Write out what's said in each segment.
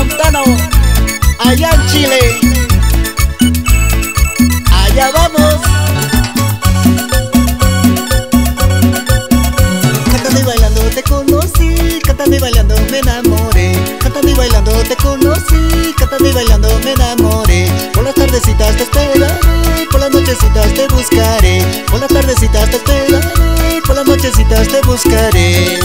Montano, allá en Chile. Allá vamos. Cantando y bailando te conocí, cantando y bailando me enamoré. Cantando y bailando te conocí, cantando y bailando me enamoré. Por las tardecitas te esperaré, por las nochecitas te buscaré. Por las tardecitas te esperaré, por las nochecitas te buscaré.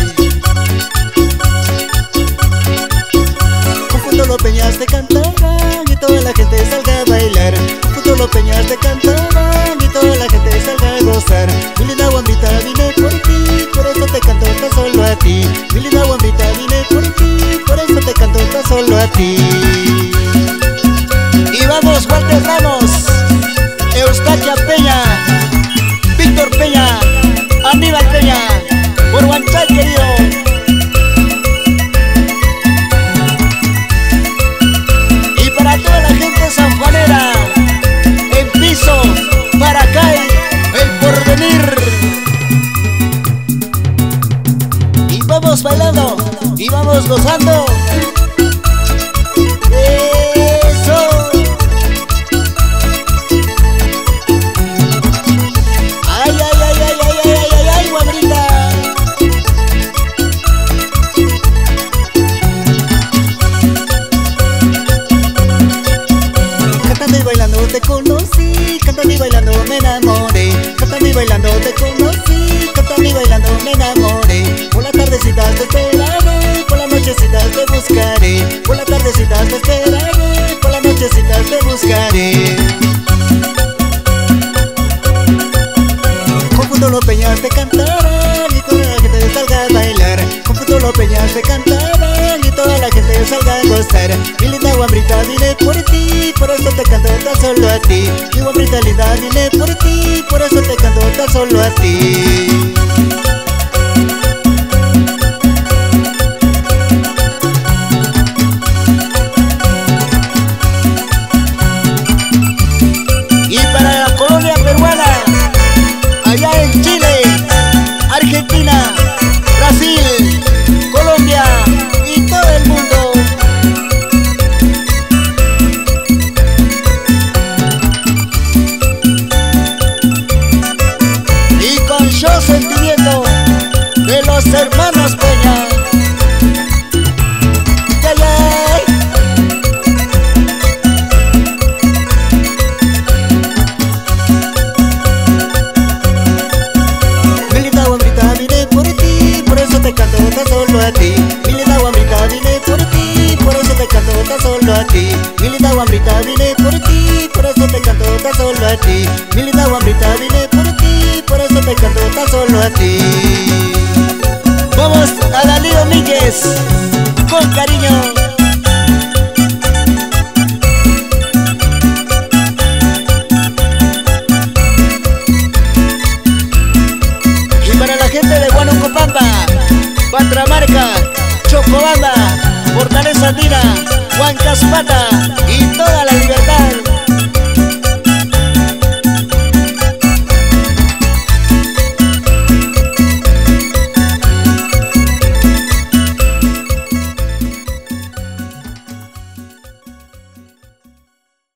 Junto a los peñas te cantarán y toda la gente salga a bailar. Junto a los peñas te cantarán y toda la gente salga a gozar. Mi linda guambita vine por ti, por eso te canto tan solo a ti. Mi linda guambita vine por ti, por eso te canto tan solo a ti. Y vamos, Walter Ramos, Eustaquia Peña, Víctor Peña, Aníbal Peña, por Huanchay querido. Para toda la gente sanjuanera, en piso, para acá, el porvenir. Y vamos bailando, y vamos gozando. Eso. Ay, ay, ay, ay, ay, ay, ay, ay, guabrita. Cantando y bailando te conocí, cantando y bailando me enamoré. Cantando y bailando te conocí, cantando y bailando me enamoré. Por las tardecitas te esperaré, por las nochecitas te buscaré. Por las tardecitas te esperaré, por las nochecitas te buscaré. Confundo los peñas te cantarán y toda la gente salga a bailar. Confundo los peñas te cantarán y toda la gente salga a gozar. Mi linda guambrita vine por ti, por eso te canto tan solo a ti. Mi guambrita linda vine por ti, por eso te canto tan solo a ti. Y para la colonia peruana, allá en Chile, Argentina, Brasil, Colombia y todo el mundo. Y con Yo Sentimiento de los hermanos Peña. Yeah, yeah. Mi linda guambrita vine por ti, por eso te canto tan solo a ti. Mi linda guambrita vine por ti, por eso te canto tan solo a ti. Mi linda guambrita vine por ti, por eso te canto tan solo a ti. Mi linda guambrita vine por ti, por eso te canto tan solo a ti. Vamos a Dalí Domínguez, con cariño. Y para la gente de Huanucopamba, Patramarca, Chocobamba, Fortaleza Andina, Huancaspata y toda la